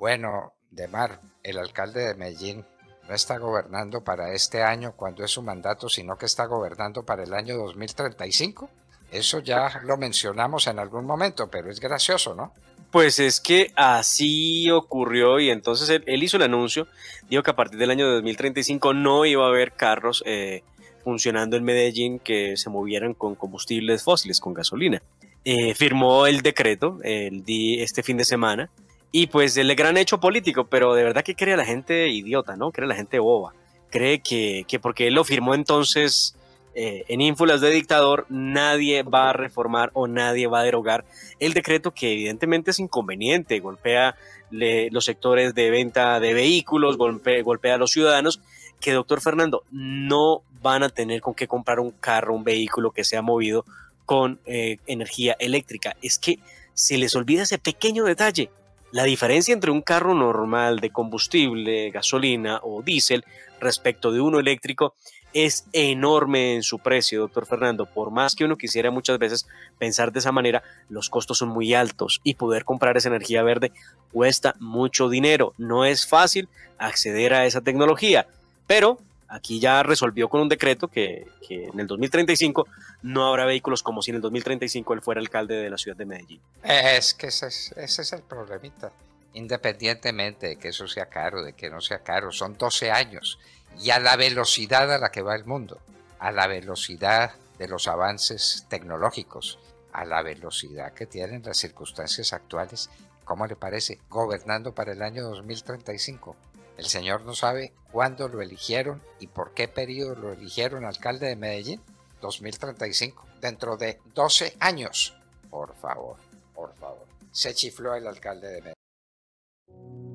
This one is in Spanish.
Bueno, Demar, el alcalde de Medellín no está gobernando para este año cuando es su mandato, sino que está gobernando para el año 2035. Eso ya lo mencionamos en algún momento, pero es gracioso, ¿no? Pues es que así ocurrió y entonces él hizo el anuncio, dijo que a partir del año 2035 no iba a haber carros funcionando en Medellín que se movieran con combustibles fósiles, con gasolina. Firmó el decreto este fin de semana y pues el gran hecho político, pero de verdad que cree la gente idiota, ¿no? Cree la gente boba. Cree que porque él lo firmó entonces en ínfulas de dictador, nadie va a reformar o nadie va a derogar el decreto que evidentemente es inconveniente, golpea los sectores de venta de vehículos, golpea a los ciudadanos, que doctor Fernando, no van a tener con qué comprar un carro, un vehículo que sea movido con energía eléctrica. Es que se les olvida ese pequeño detalle. La diferencia entre un carro normal de combustible, gasolina o diésel respecto de uno eléctrico es enorme en su precio, doctor Fernando. Por más que uno quisiera muchas veces pensar de esa manera, los costos son muy altos y poder comprar esa energía verde cuesta mucho dinero. No es fácil acceder a esa tecnología, pero aquí ya resolvió con un decreto que en el 2035 no habrá vehículos como si en el 2035 él fuera alcalde de la ciudad de Medellín. Es que ese es el problemita. Independientemente de que eso sea caro, de que no sea caro, son 12 años. Y a la velocidad a la que va el mundo, a la velocidad de los avances tecnológicos, a la velocidad que tienen las circunstancias actuales, ¿cómo le parece? Gobernando para el año 2035. El señor no sabe cuándo lo eligieron y por qué periodo lo eligieron alcalde de Medellín. 2035, dentro de 12 años. Por favor, por favor. Se chifló el alcalde de Medellín.